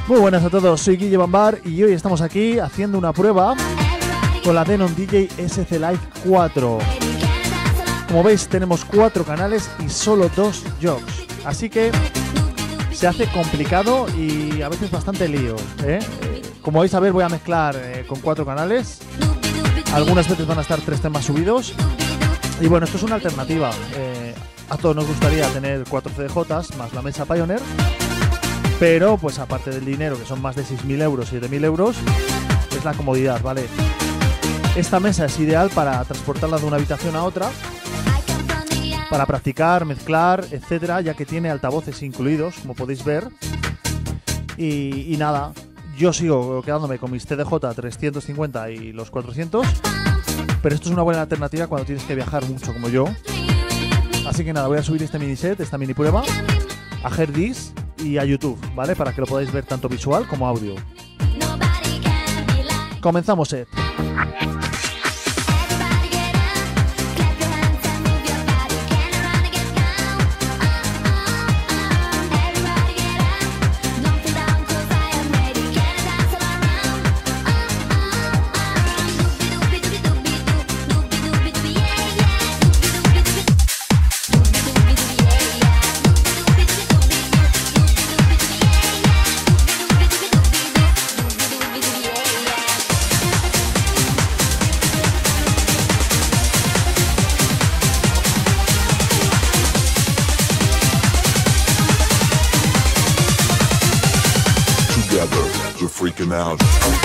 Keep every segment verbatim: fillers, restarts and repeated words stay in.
Muy buenas a todos, soy Guille Bambar y hoy estamos aquí haciendo una prueba con la Denon D J S C Live cuatro. Como veis tenemos cuatro canales y solo dos jobs, así que se hace complicado y a veces bastante lío, ¿eh? Como vais a ver, voy a mezclar eh, con cuatro canales. Algunas veces van a estar tres temas subidos. Y bueno, esto es una alternativa. Eh, a todos nos gustaría tener cuatro C D Js más la mesa Pioneer. Pero, pues aparte del dinero, que son más de seis mil euros, siete mil euros, es la comodidad, ¿vale? Esta mesa es ideal para transportarla de una habitación a otra, para practicar, mezclar, etcétera, ya que tiene altavoces incluidos, como podéis ver. Y, y nada, yo sigo quedándome con mis T D J trescientos cincuenta y los cuatrocientos, pero esto es una buena alternativa cuando tienes que viajar mucho como yo. Así que nada, voy a subir este mini set, esta mini prueba, a Herdis y a YouTube, ¿vale? Para que lo podáis ver tanto visual como audio. Comenzamos set. Freaking out.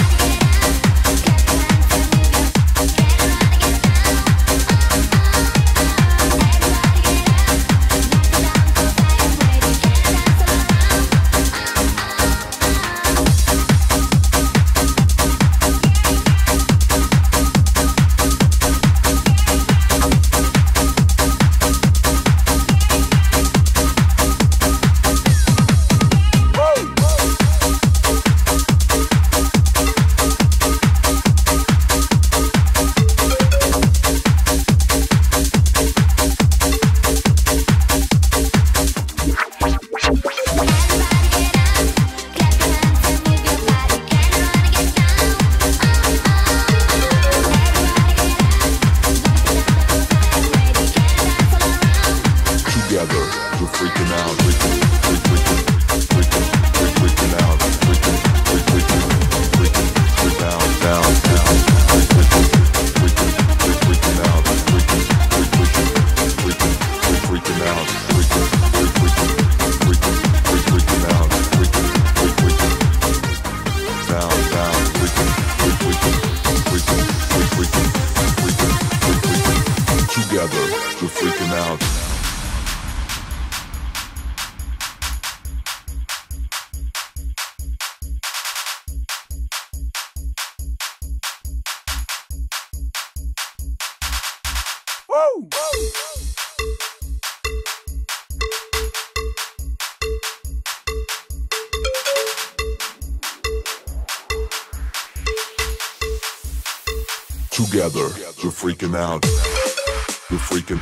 Together, you're freaking out. You're freaking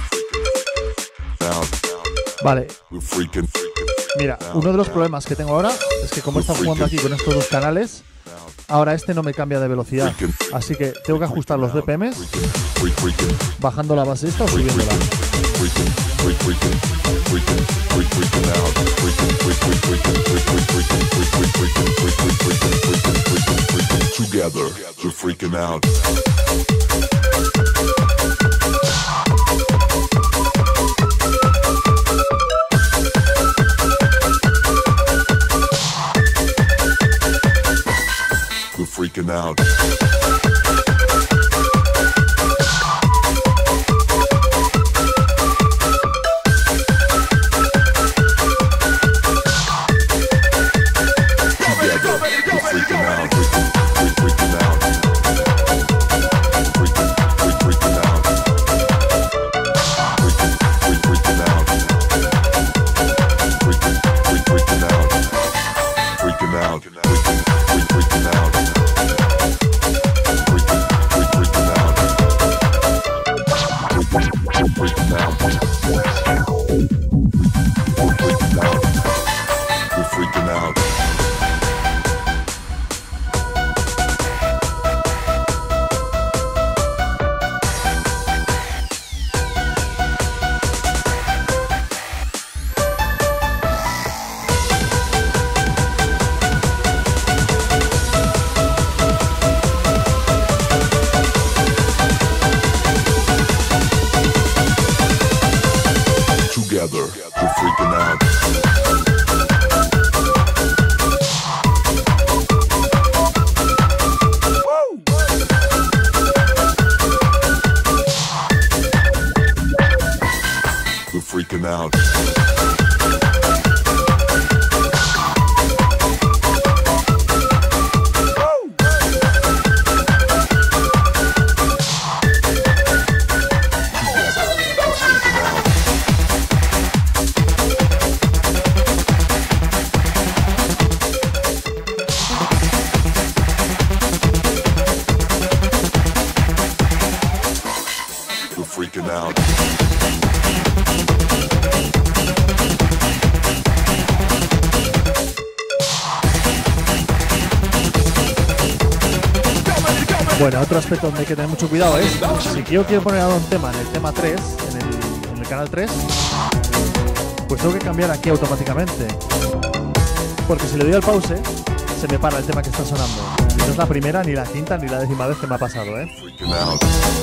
out. Vale. You're freaking. Mira, uno de los problemas que tengo ahora es que como he estado jugando aquí con estos dos canales, ahora este no me cambia de velocidad. Así que tengo que ajustar los B P Ms bajando la base esta o subiéndola. Together, you're freaking out. You're freaking out. together, we're freaking out. We're freaking out. Freaking out. Bueno, otro aspecto donde hay que tener mucho cuidado es si yo quiero poner ahora un tema en el tema tres, en el, en el canal tres, pues tengo que cambiar aquí automáticamente. Porque si le doy al pause, se me para el tema que está sonando. Y no es la primera, ni la quinta, ni la décima vez que me ha pasado, ¿eh? Freaking out.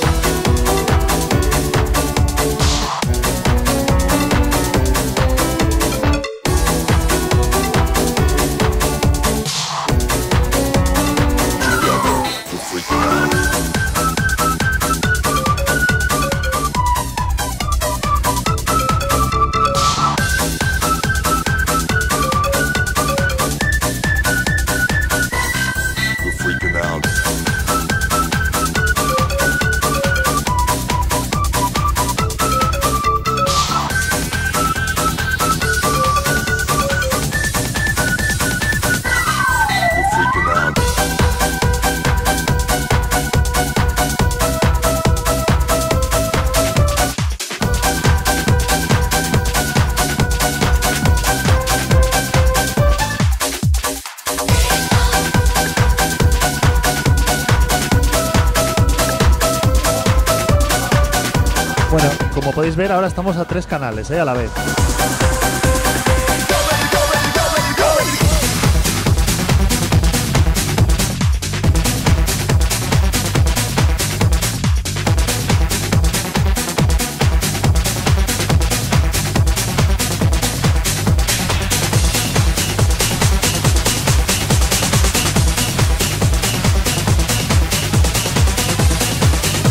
Bueno, como podéis ver, ahora estamos a tres canales, ¿eh? A la vez.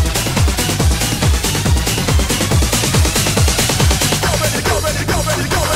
Go,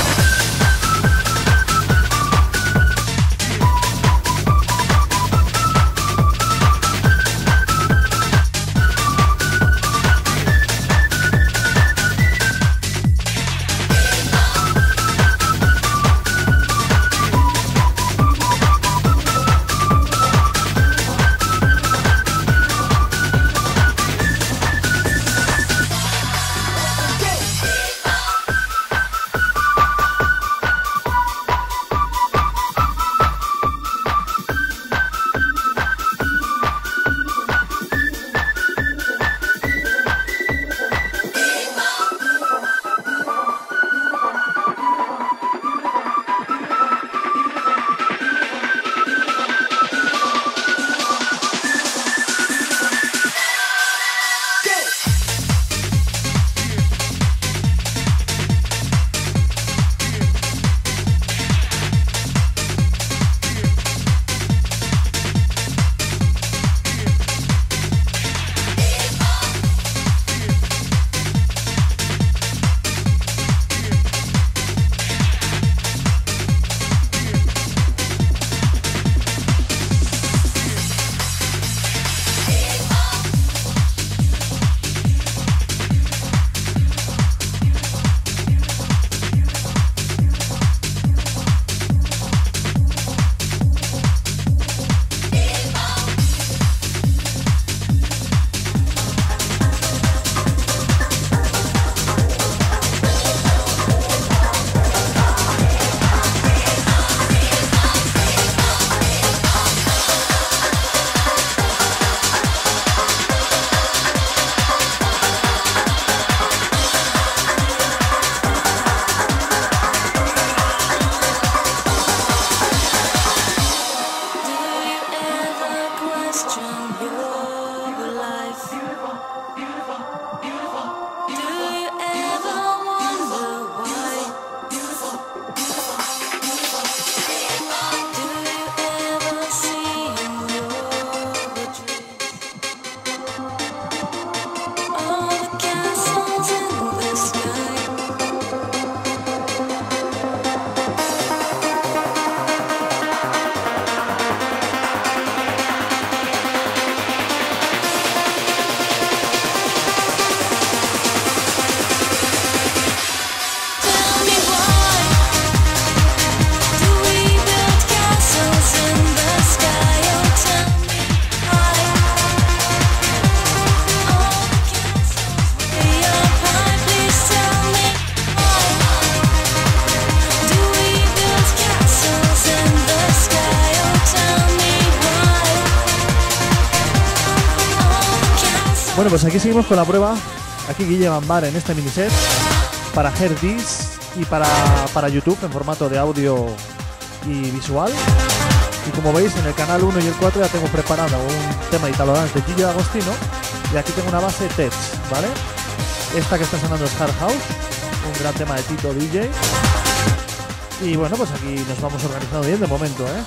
Bueno, pues aquí seguimos con la prueba. Aquí Guille Bambar en este miniset para Herdis y para, para YouTube en formato de audio y visual. Y como veis, en el canal uno y el cuatro ya tengo preparado un tema Italo Dance de Gigi D'Agostino. Y aquí tengo una base Tech, ¿vale? Esta que está sonando es Hard House, un gran tema de Tito D J. Y bueno, pues aquí nos vamos organizando bien de momento, ¿eh?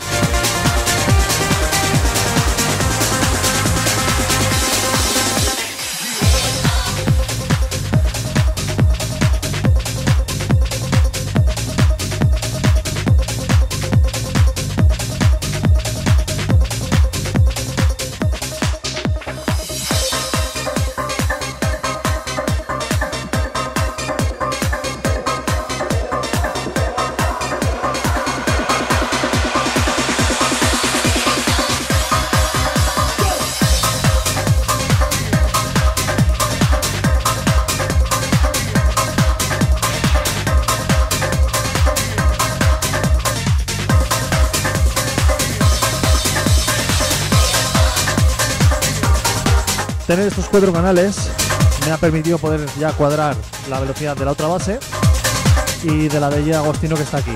Tener estos cuatro canales me ha permitido poder ya cuadrar la velocidad de la otra base y de la de Gigi D'Agostino que está aquí.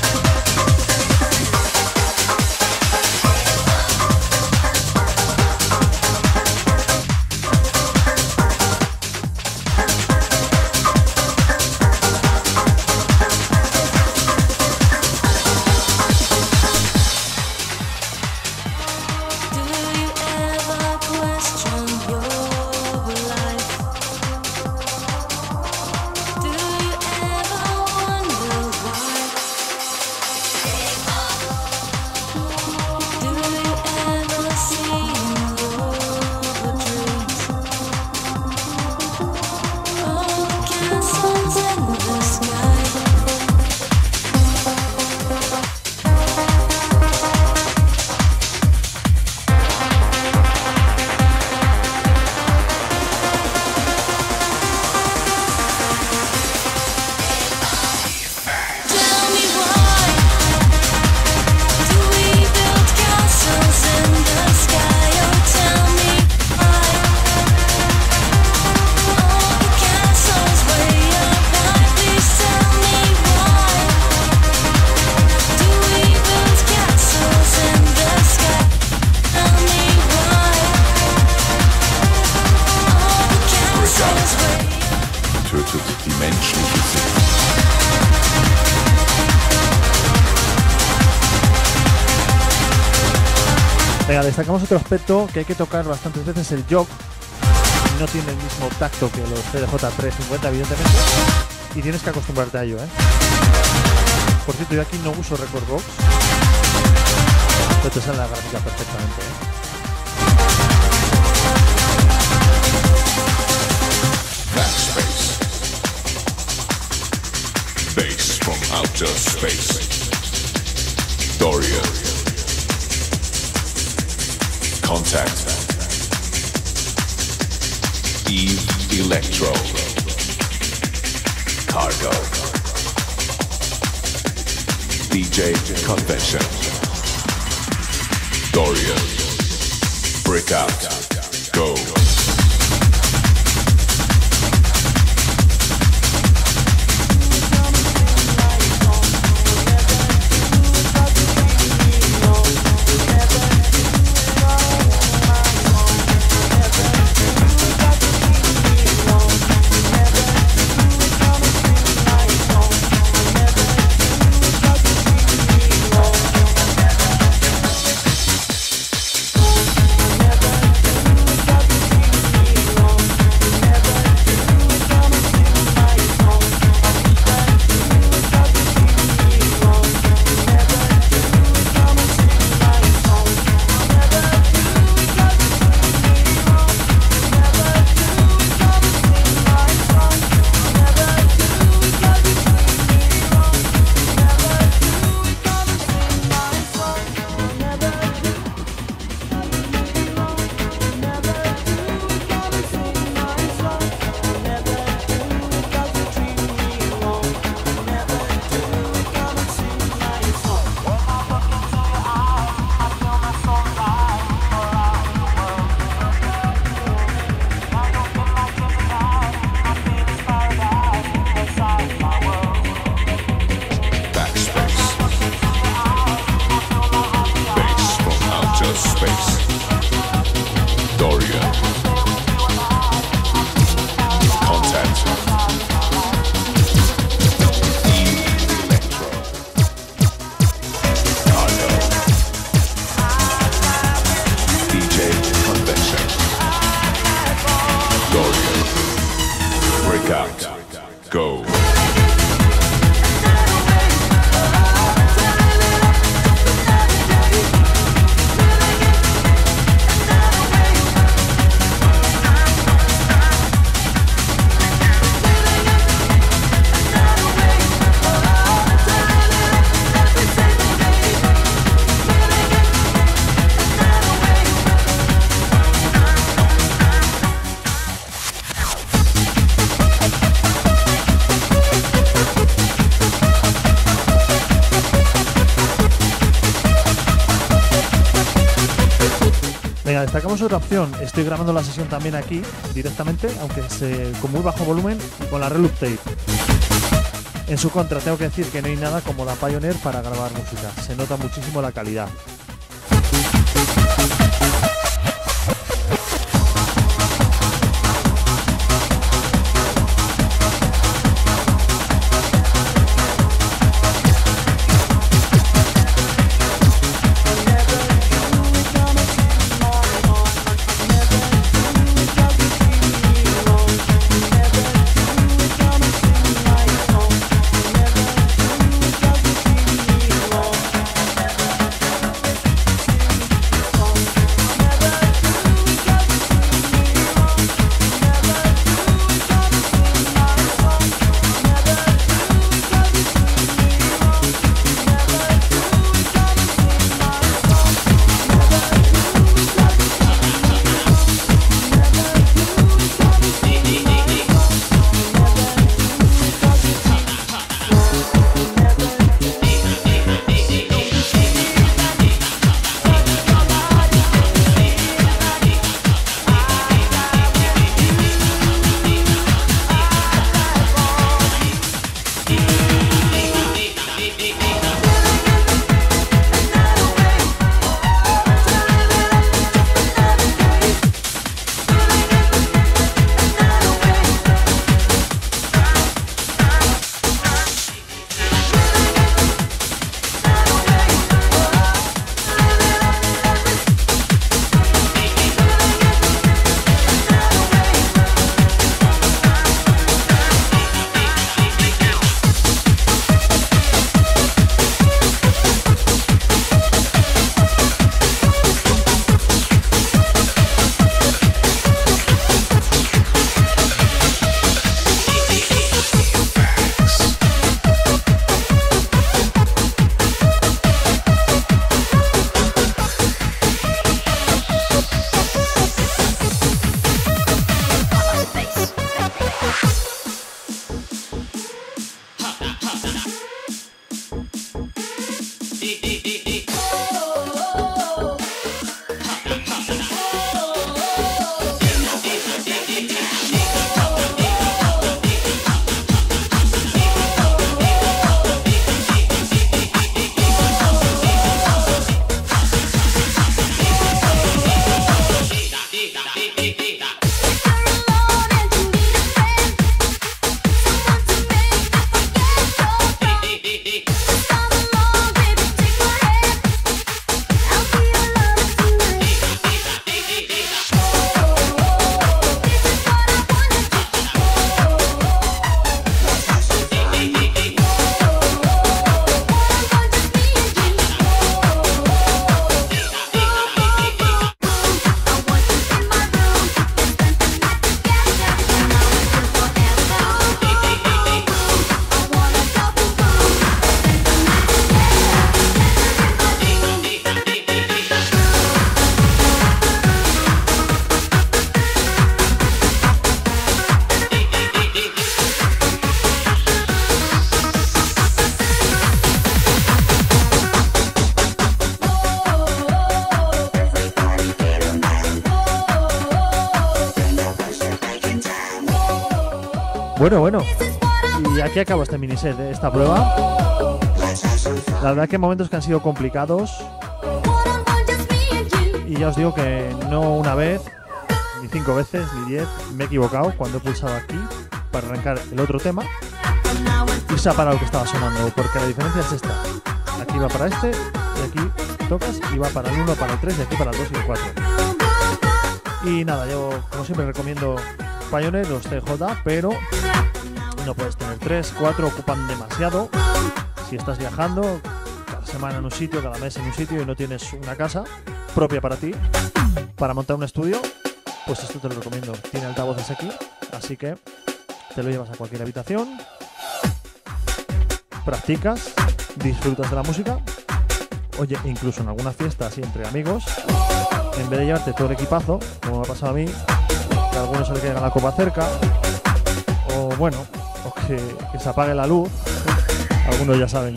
Venga, destacamos otro aspecto que hay que tocar bastantes veces, el jog. No tiene el mismo tacto que los C D J trescientos cincuenta, evidentemente, y tienes que acostumbrarte a ello, ¿eh? Por cierto, yo aquí no uso Record Box, pero te sale la gráfica perfectamente, ¿eh? Bass from outer space. Doria. Contact. Eve Electro. Cargo. D J Convention. Doria. Break out. Go. destacamos otra opción. Estoy grabando la sesión también aquí directamente, aunque es con muy bajo volumen y con la Reloop Tape. En su contra, tengo que decir que no hay nada como la Pioneer para grabar música. Se nota muchísimo la calidad. Bueno, bueno. Y aquí acabo este miniset de esta prueba. La verdad que hay momentos que han sido complicados. Y ya os digo que no una vez, ni cinco veces, ni diez, me he equivocado cuando he pulsado aquí para arrancar el otro tema. Y se ha parado lo que estaba sonando, porque la diferencia es esta. Aquí va para este, y aquí tocas, y va para el uno, para el tres, y aquí para el dos y el cuatro. Y nada, yo como siempre recomiendo Pioneer, los T J, pero no puedes tener tres, cuatro, ocupan demasiado. Si estás viajando cada semana en un sitio, cada mes en un sitio y no tienes una casa propia para ti, para montar un estudio, pues esto te lo recomiendo. Tiene altavoces aquí, así que te lo llevas a cualquier habitación, practicas, disfrutas de la música. Oye, incluso en alguna fiesta así entre amigos, en vez de llevarte todo el equipazo, como me ha pasado a mí, que a algunos se le caiga la copa cerca, o bueno, o que, que se apague la luz. Algunos ya saben,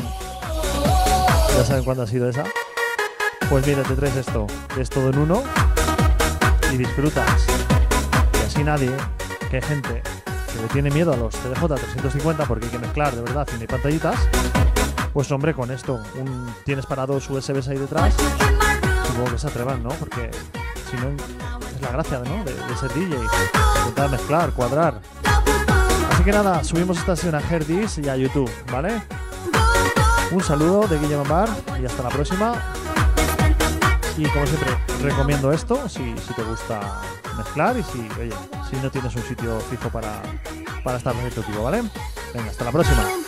ya saben cuándo ha sido esa. Pues mira, te traes esto, que es todo en uno, y disfrutas. Y así nadie, que hay gente que le tiene miedo a los T D J trescientos cincuenta porque hay que mezclar de verdad cine y pantallitas, pues hombre, con esto un, tienes para dos U S Bs ahí detrás, supongo que se atrevan, ¿no? Porque si no es la gracia, ¿no? de, de ser D J, intentar mezclar, cuadrar. Así que nada, subimos esta sesión a Herdis y a YouTube, ¿vale? Un saludo de Guille Bambar y hasta la próxima. Y como siempre, recomiendo esto si, si te gusta mezclar y si, oye, si no tienes un sitio fijo para, para estar en el tipo, ¿vale? Venga, hasta la próxima.